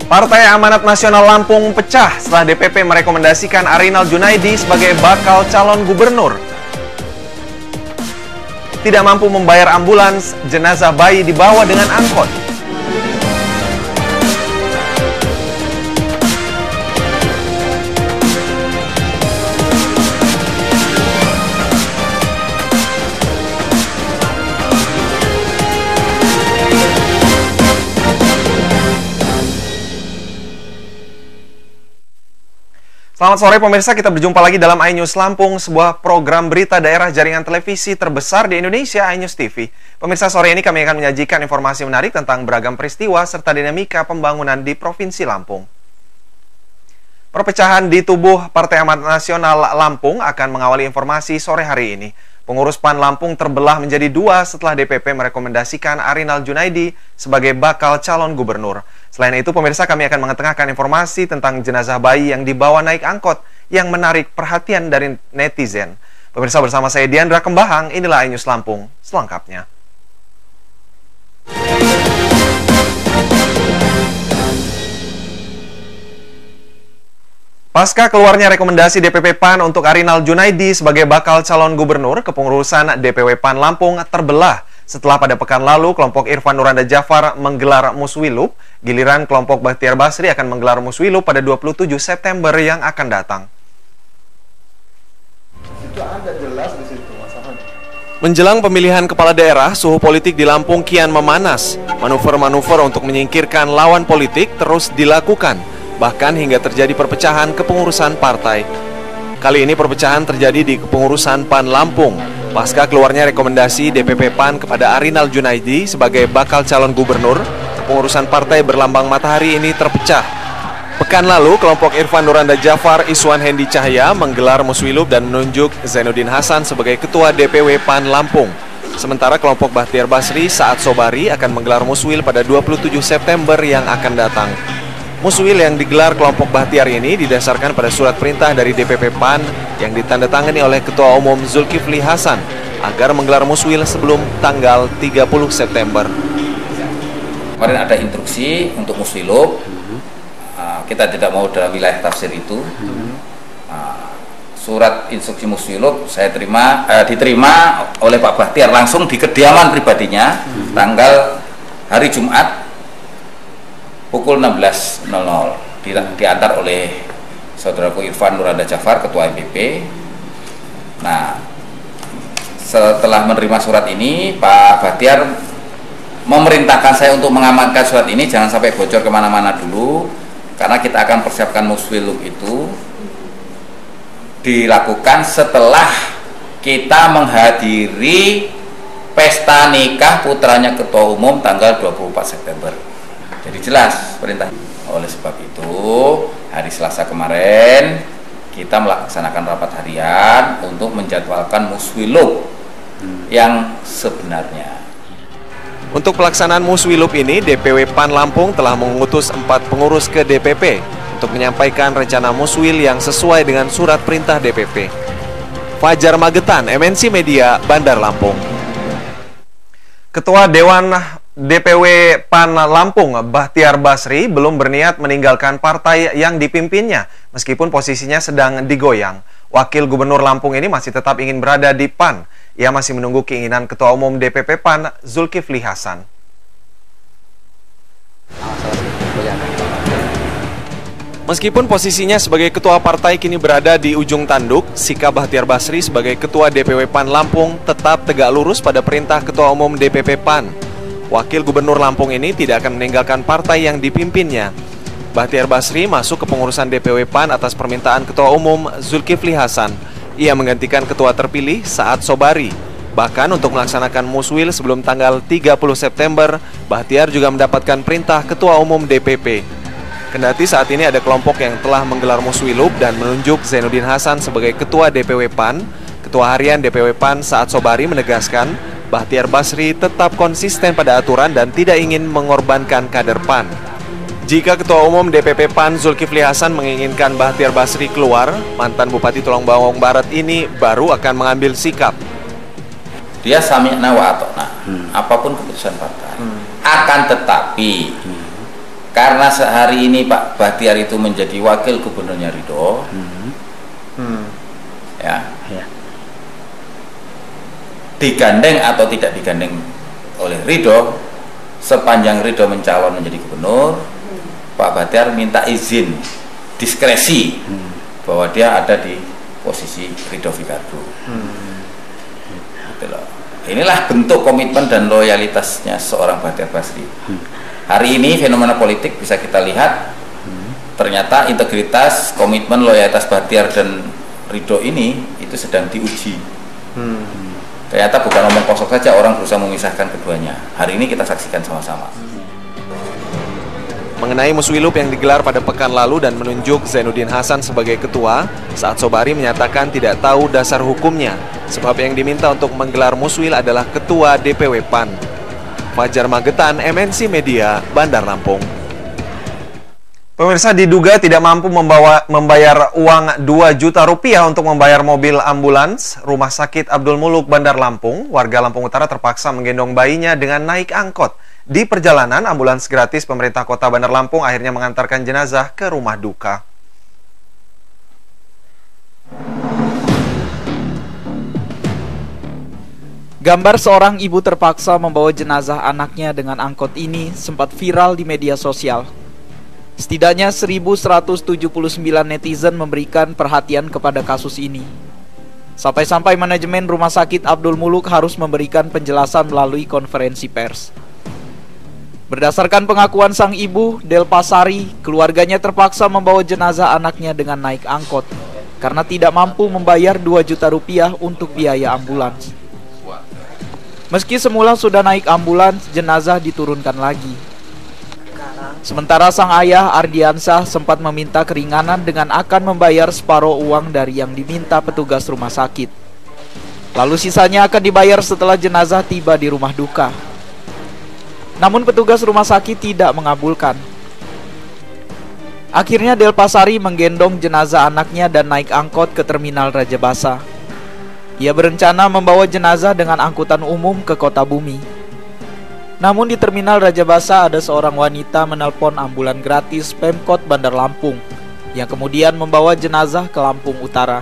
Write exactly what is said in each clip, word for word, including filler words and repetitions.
Partai Amanat Nasional Lampung pecah setelah D P P merekomendasikan Arinal Junaidi sebagai bakal calon gubernur. Tidak mampu membayar ambulans, jenazah bayi dibawa dengan angkot. Selamat sore pemirsa, kita berjumpa lagi dalam iNews Lampung, sebuah program berita daerah jaringan televisi terbesar di Indonesia, iNews T V. Pemirsa, sore ini kami akan menyajikan informasi menarik tentang beragam peristiwa serta dinamika pembangunan di Provinsi Lampung. Perpecahan di tubuh Partai Amanat Nasional Lampung akan mengawali informasi sore hari ini. Pengurus P A N Lampung terbelah menjadi dua setelah D P P merekomendasikan Arinal Junaidi sebagai bakal calon gubernur. Selain itu, pemirsa, kami akan mengetengahkan informasi tentang jenazah bayi yang dibawa naik angkot yang menarik perhatian dari netizen. Pemirsa, bersama saya Diandra Kembahang, inilah iNews Lampung selengkapnya. Pasca keluarnya rekomendasi D P P P A N untuk Arinal Junaidi sebagai bakal calon gubernur, kepengurusan D P W P A N Lampung terbelah setelah pada pekan lalu kelompok Irfan Nuranda Jafar menggelar muswilup, giliran kelompok Bahtiar Basri akan menggelar muswilup pada dua puluh tujuh September yang akan datang. Itu ada jelas di situ, Mas Ahmad. Menjelang pemilihan kepala daerah, suhu politik di Lampung kian memanas. Manuver-manuver untuk menyingkirkan lawan politik terus dilakukan, bahkan hingga terjadi perpecahan kepengurusan partai. Kali ini perpecahan terjadi di kepengurusan P A N Lampung. Pasca keluarnya rekomendasi D P P P A N kepada Arinal Junaidi sebagai bakal calon gubernur, kepengurusan partai berlambang matahari ini terpecah. Pekan lalu, kelompok Irfan Nuranda Jafar, Iswan Hendi Cahya menggelar muswilup dan menunjuk Zainuddin Hasan sebagai ketua D P W P A N Lampung. Sementara kelompok Bahtiar Basri, Saat Sobari akan menggelar muswil pada dua puluh tujuh September yang akan datang. Muswil yang digelar kelompok Bahtiar ini didasarkan pada surat perintah dari D P P P A N yang ditandatangani oleh Ketua Umum Zulkifli Hasan agar menggelar muswil sebelum tanggal tiga puluh September. Kemarin ada instruksi untuk muswilup, uh, kita tidak mau dalam wilayah tafsir itu. Uh, surat instruksi muswilup saya terima, uh, diterima oleh Pak Bahtiar langsung di kediaman pribadinya tanggal hari Jumat pukul enam belas nol nol, di, diantar oleh saudaraku Irfan Nuranda Jafar, Ketua M P P. Nah, setelah menerima surat ini, Pak Bahtiar memerintahkan saya untuk mengamankan surat ini, jangan sampai bocor kemana-mana dulu, karena kita akan persiapkan muswilup itu dilakukan setelah kita menghadiri pesta nikah putranya Ketua Umum tanggal dua puluh empat September. Jadi jelas perintah. Oleh sebab itu, hari Selasa kemarin kita melaksanakan rapat harian untuk menjadwalkan muswilup hmm. yang sebenarnya. Untuk pelaksanaan muswilup ini, D P W P A N Lampung telah mengutus empat pengurus ke D P P untuk menyampaikan rencana muswil yang sesuai dengan surat perintah D P P. Fajar Magetan, M N C Media, Bandar Lampung. Ketua Dewan D P W P A N Lampung, Bahtiar Basri, belum berniat meninggalkan partai yang dipimpinnya, meskipun posisinya sedang digoyang. Wakil Gubernur Lampung ini masih tetap ingin berada di P A N. Ia masih menunggu keinginan Ketua Umum D P P P A N, Zulkifli Hasan. Meskipun posisinya sebagai ketua partai kini berada di ujung tanduk, sikap Bahtiar Basri sebagai Ketua D P W P A N Lampung tetap tegak lurus pada perintah Ketua Umum D P P P A N. Wakil Gubernur Lampung ini tidak akan meninggalkan partai yang dipimpinnya. Bahtiar Basri masuk ke pengurusan D P W P A N atas permintaan Ketua Umum Zulkifli Hasan. Ia menggantikan ketua terpilih Saat Sobari. Bahkan untuk melaksanakan muswil sebelum tanggal tiga puluh September, Bahtiar juga mendapatkan perintah Ketua Umum D P P. Kendati saat ini ada kelompok yang telah menggelar muswilup dan menunjuk Zainuddin Hasan sebagai Ketua D P W P A N, Ketua Harian D P W P A N Saat Sobari menegaskan Bahtiar Basri tetap konsisten pada aturan dan tidak ingin mengorbankan kader P A N. Jika Ketua Umum D P P P A N Zulkifli Hasan menginginkan Bahtiar Basri keluar, mantan Bupati Tulung Bawang Barat ini baru akan mengambil sikap. Dia sami'na wa ata'na, hmm. apapun keputusan partai. Hmm. Akan tetapi, hmm. karena sehari ini Pak Bahtiar itu menjadi wakil gubernurnya Ridho, hmm. Hmm. ya, ya, digandeng atau tidak digandeng oleh Ridho, sepanjang Ridho mencalon menjadi gubernur, hmm. Pak Bahtiar minta izin diskresi hmm. bahwa dia ada di posisi Ridho Figardu. Hmm. Gitu loh. Inilah bentuk komitmen dan loyalitasnya seorang Bahtiar Basri. Hmm. Hari ini fenomena politik bisa kita lihat, hmm. ternyata integritas, komitmen, loyalitas Bahtiar dan Ridho ini itu sedang diuji. Hmm. Ternyata bukan omong kosong saja orang berusaha memisahkan keduanya. Hari ini kita saksikan sama-sama. Mengenai Muswilub yang digelar pada pekan lalu dan menunjuk Zainuddin Hasan sebagai ketua, saat Sobari menyatakan tidak tahu dasar hukumnya, sebab yang diminta untuk menggelar Muswil adalah ketua D P W P A N. Fajar Magetan, M N C Media, Bandar Lampung. Pemirsa, diduga tidak mampu membawa, membayar uang dua juta rupiah untuk membayar mobil ambulans Rumah Sakit Abdul Muluk Bandar Lampung, warga Lampung Utara terpaksa menggendong bayinya dengan naik angkot. Di perjalanan, ambulans gratis pemerintah kota Bandar Lampung akhirnya mengantarkan jenazah ke rumah duka. Gambar seorang ibu terpaksa membawa jenazah anaknya dengan angkot ini sempat viral di media sosial. Setidaknya seribu seratus tujuh puluh sembilan netizen memberikan perhatian kepada kasus ini. Sampai-sampai manajemen Rumah Sakit Abdul Muluk harus memberikan penjelasan melalui konferensi pers. Berdasarkan pengakuan sang ibu, Delpa Sari, keluarganya terpaksa membawa jenazah anaknya dengan naik angkot karena tidak mampu membayar dua juta rupiah untuk biaya ambulans. Meski semula sudah naik ambulans, jenazah diturunkan lagi. Sementara sang ayah Ardiansah sempat meminta keringanan dengan akan membayar separuh uang dari yang diminta petugas rumah sakit. Lalu sisanya akan dibayar setelah jenazah tiba di rumah duka. Namun petugas rumah sakit tidak mengabulkan. Akhirnya Delpa Sari menggendong jenazah anaknya dan naik angkot ke terminal Raja Basa. Ia berencana membawa jenazah dengan angkutan umum ke Kota Bumi. Namun di terminal Raja Basa ada seorang wanita menelpon ambulan gratis Pemkot Bandar Lampung yang kemudian membawa jenazah ke Lampung Utara.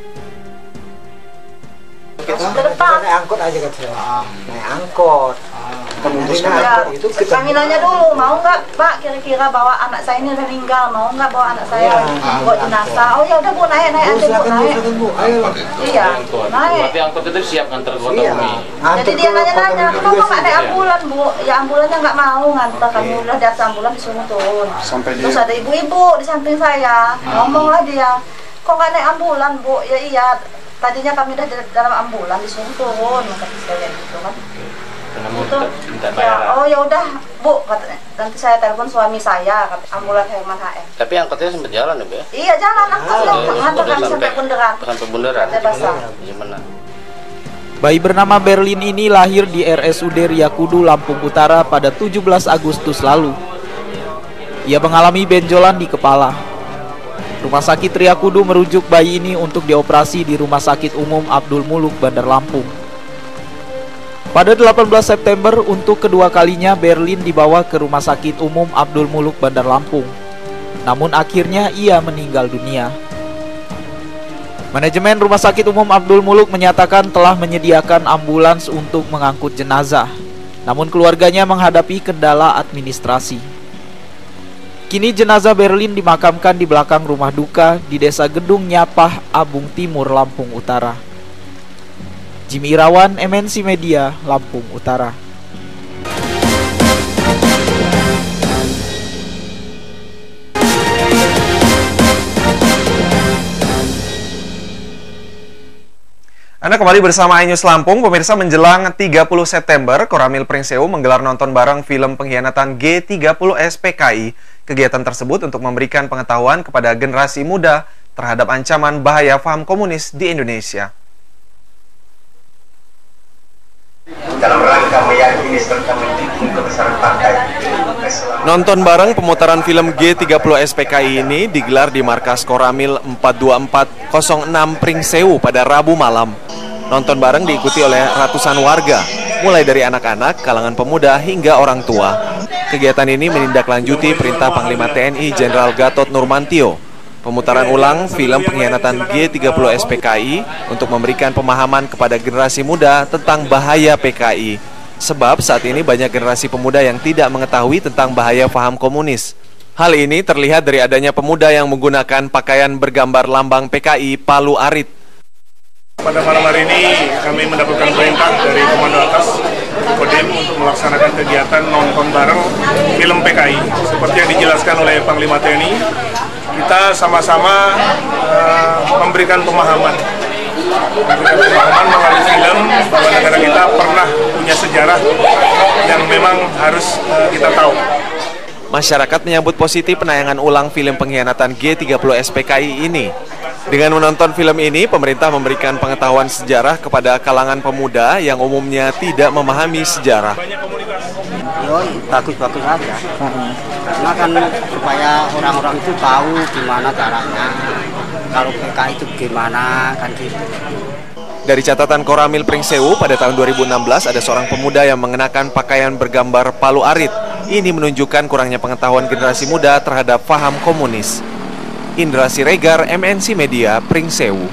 Kita naik angkot aja kan, naik angkot. Ya, kami nanya dulu, mau nggak Pak kira-kira bawa anak saya ini udah meninggal, mau nggak bawa anak saya ya, bawa jenazah? Oh ya udah Bu, naik naik aja Bu, naik. Iya, naik. Berarti angkot itu siap nganter ke Kota Bumi. Jadi dia nanya-nanya, kenapa nggak naik ambulan Bu? Ya ambulannya nggak mau nganter, kami udah di atas ambulan disuruh turun. Terus ada ibu-ibu di samping saya, ngomonglah dia, kok nggak naik ambulan Bu? Ya iya, tadinya kami udah di dalam ambulan disuruh turun, kata saya gitu kan. Itu, ya, oh ya udah Bu, katanya. Nanti saya telepon suami saya, kata ambulan Herman H M. Tapi angkotnya sempat jalan ya Bu ya? Iya jalan, angkotnya oh, ngantar kami sampai Bundaran. Sampai Bundaran. Gimana? Bayi bernama Berlin ini lahir di R S U D Riyakudu, Lampung Utara pada tujuh belas Agustus lalu. Ia mengalami benjolan di kepala. Rumah sakit Riyakudu merujuk bayi ini untuk dioperasi di Rumah Sakit Umum Abdul Muluk Bandar Lampung. Pada delapan belas September, untuk kedua kalinya Berlin dibawa ke Rumah Sakit Umum Abdul Muluk Bandar Lampung. Namun akhirnya ia meninggal dunia. Manajemen Rumah Sakit Umum Abdul Muluk menyatakan telah menyediakan ambulans untuk mengangkut jenazah. Namun keluarganya menghadapi kendala administrasi. Kini jenazah Berlin dimakamkan di belakang rumah duka di Desa Gedung Nyapah, Abung Timur, Lampung Utara. Jimmy Irawan, M N C Media, Lampung Utara. Anda kembali bersama iNews Lampung. Pemirsa, menjelang tiga puluh September, Koramil Pringsewu menggelar nonton bareng film pengkhianatan G tiga puluh S P K I. Kegiatan tersebut untuk memberikan pengetahuan kepada generasi muda terhadap ancaman bahaya paham komunis di Indonesia. Dalam rangka meyakini serta mendukung kebesaran partai. Nonton bareng pemutaran film G tiga puluh S P K I ini digelar di markas Koramil empat dua empat nol enam Pringsewu pada Rabu malam. Nonton bareng diikuti oleh ratusan warga, mulai dari anak-anak, kalangan pemuda hingga orang tua. Kegiatan ini menindaklanjuti perintah Panglima T N I Jenderal Gatot Nurmantio. Pemutaran ulang film pengkhianatan G tiga puluh S P K I untuk memberikan pemahaman kepada generasi muda tentang bahaya P K I. Sebab saat ini banyak generasi pemuda yang tidak mengetahui tentang bahaya paham komunis. Hal ini terlihat dari adanya pemuda yang menggunakan pakaian bergambar lambang P K I Palu Arit. Pada malam hari ini kami mendapatkan perintah dari Komando Atas Kodim untuk melaksanakan kegiatan nonton bareng film P K I. Seperti yang dijelaskan oleh Panglima T N I, kita sama-sama uh, memberikan pemahaman. Memberikan pemahaman melalui film bahwa negara kita pernah punya sejarah yang memang harus uh, kita tahu. Masyarakat menyambut positif penayangan ulang film pengkhianatan G tiga puluh S P K I ini. Dengan menonton film ini, pemerintah memberikan pengetahuan sejarah kepada kalangan pemuda yang umumnya tidak memahami sejarah. Bagus-bagus aja, karena kan supaya orang-orang itu tahu gimana caranya, kalau P K I itu gimana, kan gitu. Dari catatan Koramil Pringsewu, pada tahun dua ribu enam belas ada seorang pemuda yang mengenakan pakaian bergambar Palu Arit. Ini menunjukkan kurangnya pengetahuan generasi muda terhadap paham komunis. Indra Siregar, M N C Media, Pringsewu.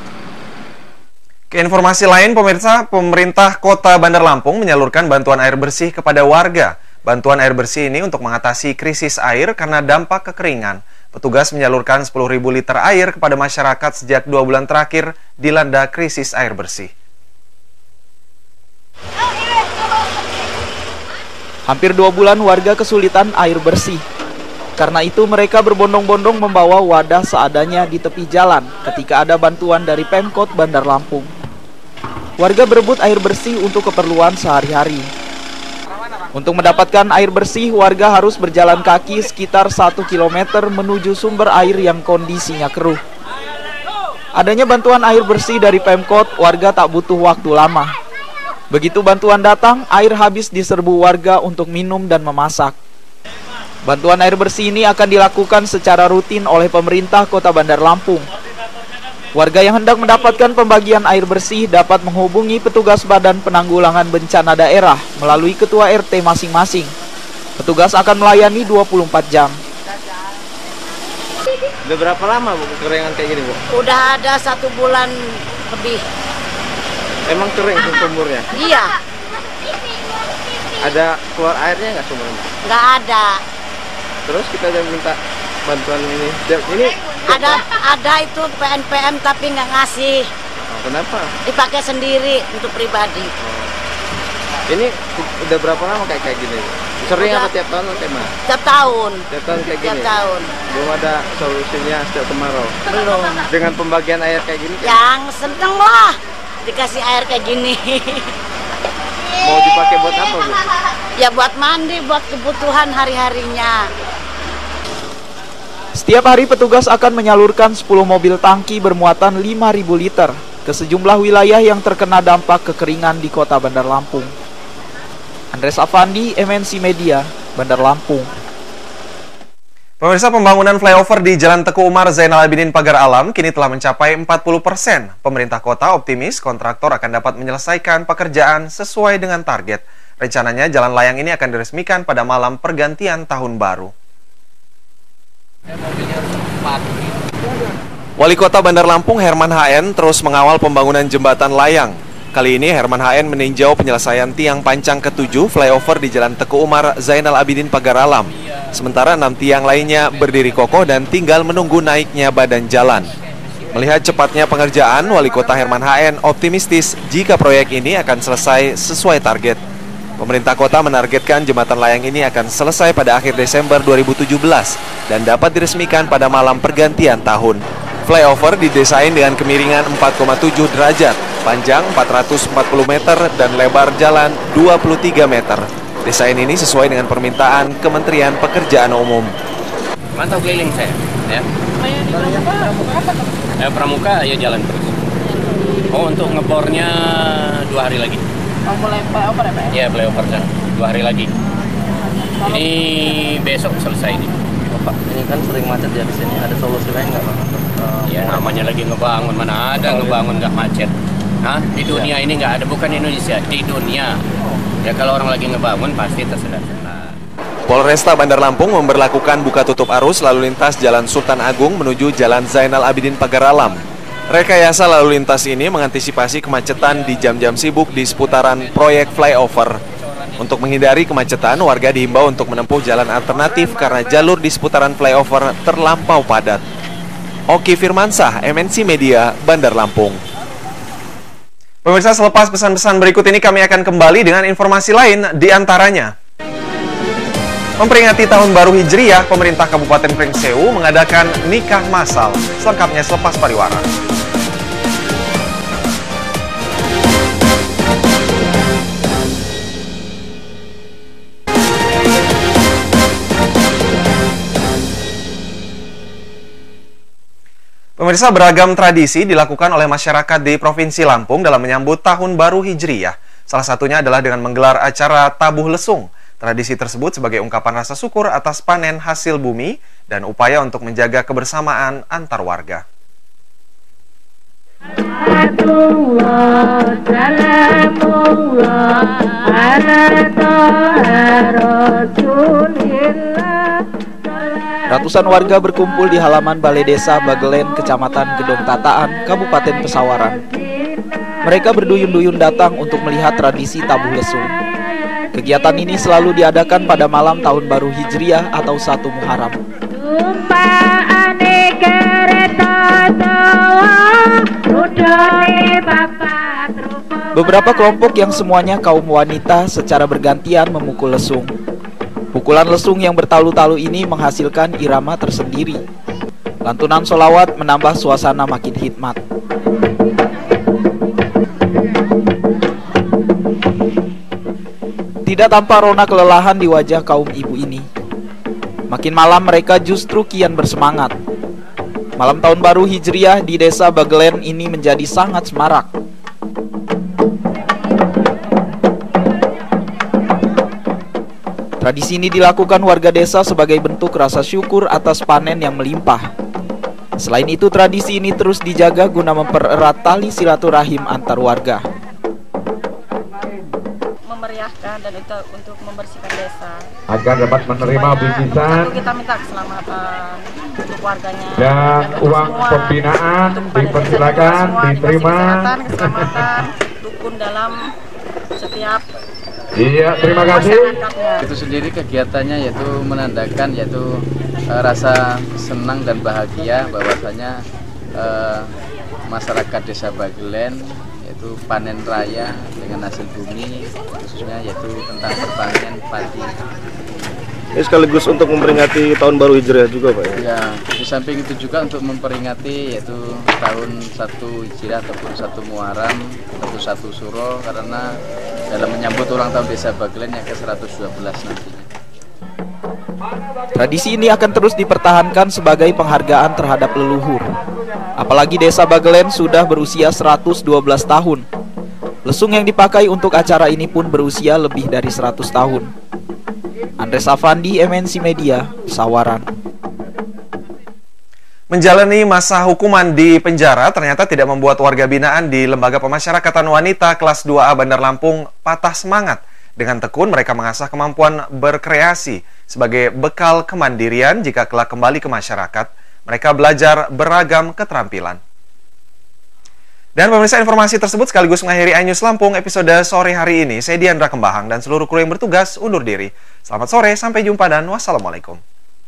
Ke informasi lain, pemirsa, pemerintah Kota Bandar Lampung menyalurkan bantuan air bersih kepada warga. Bantuan air bersih ini untuk mengatasi krisis air karena dampak kekeringan. Petugas menyalurkan sepuluh ribu liter air kepada masyarakat sejak dua bulan terakhir dilanda krisis air bersih. Hampir dua bulan warga kesulitan air bersih. Karena itu mereka berbondong-bondong membawa wadah seadanya di tepi jalan ketika ada bantuan dari Pemkot Bandar Lampung. Warga berebut air bersih untuk keperluan sehari-hari. Untuk mendapatkan air bersih, warga harus berjalan kaki sekitar satu kilometer menuju sumber air yang kondisinya keruh. Adanya bantuan air bersih dari Pemkot, warga tak butuh waktu lama. Begitu bantuan datang, air habis diserbu warga untuk minum dan memasak. Bantuan air bersih ini akan dilakukan secara rutin oleh pemerintah Kota Bandar Lampung. Warga yang hendak mendapatkan pembagian air bersih dapat menghubungi petugas Badan Penanggulangan Bencana Daerah melalui ketua R T masing-masing. Petugas akan melayani dua puluh empat jam. Udah berapa lama Bu kekeringan kayak gini Bu? Udah ada satu bulan lebih. Emang kering sumurnya? Iya. Ada keluar airnya nggak sumurnya? Nggak ada. Terus kita udah minta bantuan ini. Ini ada ada itu P N P M tapi nggak ngasih. Oh, kenapa? Dipakai sendiri untuk pribadi. Oh. Ini udah berapa lama kayak kayak gini? Sering udah, apa tiap tahun atau gimana? Tiap tahun. Tiap tahun kayak tiap gini. Tiap tahun. Belum ada solusinya setiap kemarau. Belum. Dengan pembagian air kayak gini? Yang seneng lah dikasih air kayak gini. Mau dipakai buat apa Bu? Ya buat mandi, buat kebutuhan hari-harinya. Setiap hari petugas akan menyalurkan sepuluh mobil tangki bermuatan lima ribu liter ke sejumlah wilayah yang terkena dampak kekeringan di Kota Bandar Lampung. Andres Afandi, M N C Media, Bandar Lampung. Pemirsa, pembangunan flyover di Jalan Teku Umar Zainal Abidin Pagar Alam kini telah mencapai empat puluh persen. Pemerintah kota optimis kontraktor akan dapat menyelesaikan pekerjaan sesuai dengan target. Rencananya jalan layang ini akan diresmikan pada malam pergantian tahun baru. Wali Kota Bandar Lampung Herman H N terus mengawal pembangunan jembatan layang. Kali ini Herman H N meninjau penyelesaian tiang pancang ketujuh flyover di Jalan Teku Umar Zainal Abidin Pagar Alam. Sementara enam tiang lainnya berdiri kokoh dan tinggal menunggu naiknya badan jalan. Melihat cepatnya pengerjaan, Wali Kota Herman H N optimistis jika proyek ini akan selesai sesuai target. Pemerintah kota menargetkan jembatan layang ini akan selesai pada akhir Desember dua ribu tujuh belas dan dapat diresmikan pada malam pergantian tahun. Flyover didesain dengan kemiringan empat koma tujuh derajat, panjang empat ratus empat puluh meter dan lebar jalan dua puluh tiga meter. Desain ini sesuai dengan permintaan Kementerian Pekerjaan Umum. Mantau keliling saya, ya. Ya, pramuka, ya jalan terus. Oh, untuk ngebornya dua hari lagi. Oh, mulai flyover ya Pak? Iya, flyover kan, dua hari lagi. Ini besok selesai ini. Oh, Pak, ini kan sering macet ya di sini. Ada solusi lain nggak Pak? Uh, ya namanya lagi ngebangun, mana ada oh, ngebangun nggak macet. Hah? Di dunia ini nggak ada, bukan Indonesia, di dunia. Ya kalau orang lagi ngebangun pasti tersendat-sendat. Polresta Bandar Lampung memberlakukan buka tutup arus lalu lintas Jalan Sultan Agung menuju Jalan Zainal Abidin Pagaralam. Rekayasa lalu lintas ini mengantisipasi kemacetan di jam-jam sibuk di seputaran proyek flyover. Untuk menghindari kemacetan, warga dihimbau untuk menempuh jalan alternatif karena jalur di seputaran flyover terlampau padat. Oki Firmansah, M N C Media, Bandar Lampung. Pemirsa, selepas pesan-pesan berikut ini kami akan kembali dengan informasi lain, di antaranya memperingati Tahun Baru Hijriah, pemerintah Kabupaten Pringsewu mengadakan nikah massal. Selengkapnya selepas pariwara. Pemirsa, beragam tradisi dilakukan oleh masyarakat di Provinsi Lampung dalam menyambut Tahun Baru Hijriah. Salah satunya adalah dengan menggelar acara tabuh lesung. Tradisi tersebut sebagai ungkapan rasa syukur atas panen hasil bumi dan upaya untuk menjaga kebersamaan antar warga. Ratusan warga berkumpul di halaman Balai Desa Bagelen, Kecamatan Gedong Tataan, Kabupaten Pesawaran. Mereka berduyun-duyun datang untuk melihat tradisi tabuh lesung. Kegiatan ini selalu diadakan pada malam Tahun Baru Hijriah atau satu Muharram. Beberapa kelompok yang semuanya kaum wanita secara bergantian memukul lesung. Pukulan lesung yang bertalu-talu ini menghasilkan irama tersendiri. Lantunan sholawat menambah suasana makin hikmat. Tidak tampak rona kelelahan di wajah kaum ibu ini. Makin malam mereka justru kian bersemangat. Malam Tahun Baru Hijriah di Desa Bagelen ini menjadi sangat semarak. Tradisi ini dilakukan warga desa sebagai bentuk rasa syukur atas panen yang melimpah. Selain itu, tradisi ini terus dijaga guna mempererat tali silaturahim antar warga. Memeriahkan dan itu untuk membersihkan desa. Agar dapat menerima bingkisan. Kita minta keselamatan untuk warganya. Dan uang pembinaan dipersilakan diterima. Kesehatan, keselamatan, rukun dalam setiap. Iya, terima kasih. Itu sendiri kegiatannya yaitu menandakan yaitu e, rasa senang dan bahagia bahwasanya e, masyarakat Desa Bagelen yaitu panen raya dengan hasil bumi, khususnya yaitu tentang pertanian padi. Ini sekaligus untuk memperingati Tahun Baru Hijriah juga, Pak ya? Ya, di samping itu juga untuk memperingati yaitu tahun satu Hijriah ataupun satu Muharram atau satu Suro, karena dalam menyambut ulang tahun Desa Bagelen yang ke seratus dua belas nantinya. Tradisi ini akan terus dipertahankan sebagai penghargaan terhadap leluhur. Apalagi Desa Bagelen sudah berusia seratus dua belas tahun. Lesung yang dipakai untuk acara ini pun berusia lebih dari seratus tahun. Andres Afandi, M N C Media, Sawaran. Menjalani masa hukuman di penjara ternyata tidak membuat warga binaan di Lembaga Pemasyarakatan Wanita kelas dua A Bandar Lampung patah semangat. Dengan tekun mereka mengasah kemampuan berkreasi sebagai bekal kemandirian jika kelak kembali ke masyarakat. Mereka belajar beragam keterampilan. Dan pemirsa, informasi tersebut sekaligus mengakhiri iNews Lampung episode sore hari ini. Saya Diandra Kembahang dan seluruh kru yang bertugas undur diri. Selamat sore, sampai jumpa dan wassalamualaikum.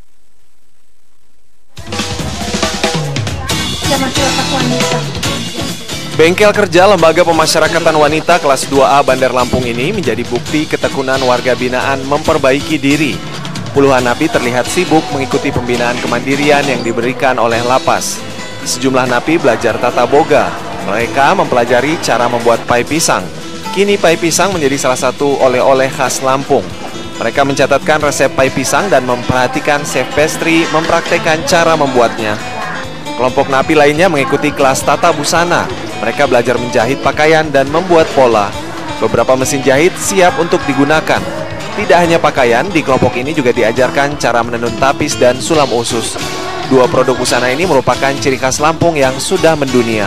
Bengkel kerja Lembaga Pemasyarakatan Wanita kelas dua A Bandar Lampung ini menjadi bukti ketekunan warga binaan memperbaiki diri. Puluhan napi terlihat sibuk mengikuti pembinaan kemandirian yang diberikan oleh lapas. Sejumlah napi belajar tata boga. Mereka mempelajari cara membuat pai pisang. Kini pai pisang menjadi salah satu oleh-oleh khas Lampung. Mereka mencatatkan resep pai pisang dan memperhatikan chef pastry mempraktekkan cara membuatnya. Kelompok napi lainnya mengikuti kelas tata busana. Mereka belajar menjahit pakaian dan membuat pola. Beberapa mesin jahit siap untuk digunakan. Tidak hanya pakaian, di kelompok ini juga diajarkan cara menenun tapis dan sulam usus. Dua produk busana ini merupakan ciri khas Lampung yang sudah mendunia.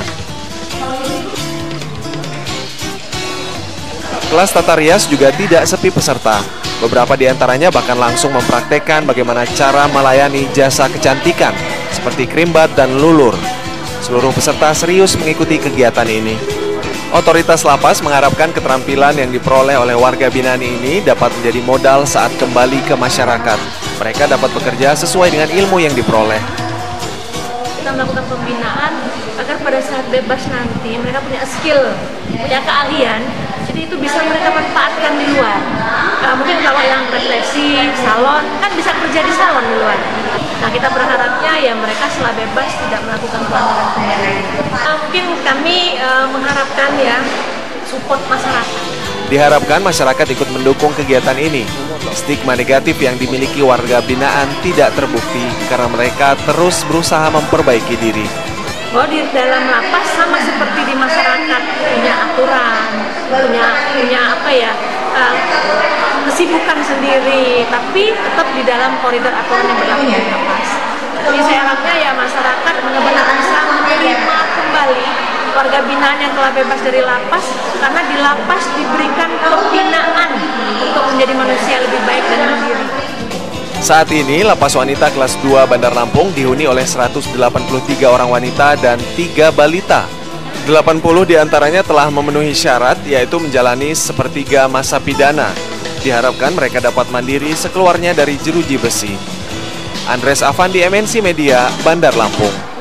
Kelas tata rias juga tidak sepi peserta. Beberapa di antaranya bahkan langsung mempraktekkan bagaimana cara melayani jasa kecantikan seperti krimbat dan lulur. Seluruh peserta serius mengikuti kegiatan ini. Otoritas lapas mengharapkan keterampilan yang diperoleh oleh warga binaan ini dapat menjadi modal saat kembali ke masyarakat. Mereka dapat bekerja sesuai dengan ilmu yang diperoleh. Kita melakukan pembinaan agar pada saat bebas nanti mereka punya skill, punya keahlian, jadi itu bisa mereka manfaatkan di luar. Nah, mungkin kalau yang refleksi, salon, kan bisa kerja di salon di luar. Nah, kita berharapnya ya mereka setelah bebas tidak melakukan pelanggaran kembali. Nah, mungkin kami uh, mengharapkan ya support masyarakat. Diharapkan masyarakat ikut mendukung kegiatan ini. Stigma negatif yang dimiliki warga binaan tidak terbukti karena mereka terus berusaha memperbaiki diri. Bahwa di dalam lapas sama seperti di masyarakat, punya aturan, punya punya apa ya, uh, kesibukan sendiri, tapi tetap di dalam koridor aturan yang berlaku di lapas. Jadi saya harapnya ya masyarakat benar-benar bisa menerima kembali warga binaan yang telah bebas dari lapas, karena di lapas diberikan pembinaan untuk menjadi manusia lebih baik dan mandiri. Saat ini, lapas wanita kelas dua Bandar Lampung dihuni oleh seratus delapan puluh tiga orang wanita dan tiga balita. delapan puluh diantaranya telah memenuhi syarat, yaitu menjalani sepertiga masa pidana. Diharapkan mereka dapat mandiri sekeluarnya dari jeruji besi. Andres Afandi, M N C Media, Bandar Lampung.